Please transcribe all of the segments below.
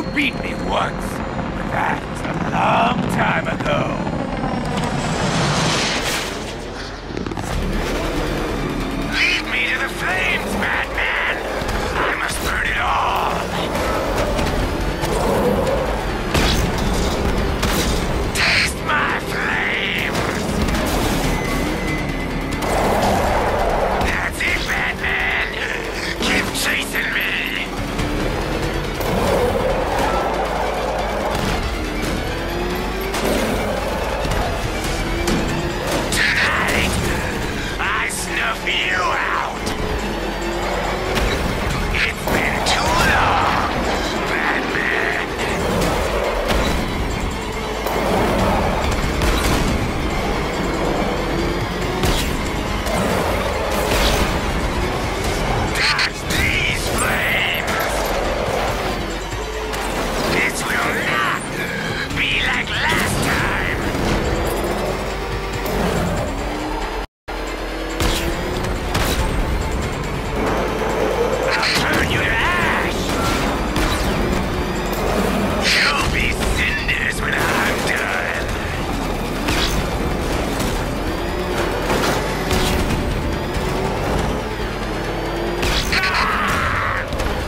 beat me once, but that's a long time ago. Lead me to the flames, madman! I must burn it all! Taste my flames! That's it, Batman! Keep chasing me! Tonight, I snuff you out! It's been too long, Batman! Dodge these flames! This will not be like last time! I'll turn you to ash! You'll be cinders when I'm done! Ah!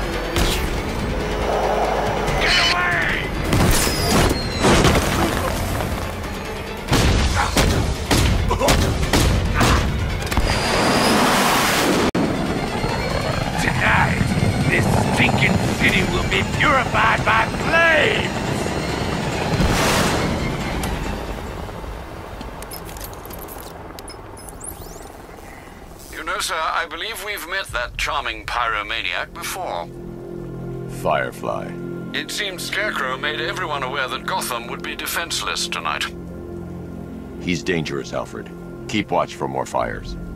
Get away! Tonight, this stinking city will be purified by flames! You know, sir, I believe we've met that charming pyromaniac before. Firefly. It seems Scarecrow made everyone aware that Gotham would be defenseless tonight. He's dangerous, Alfred. Keep watch for more fires.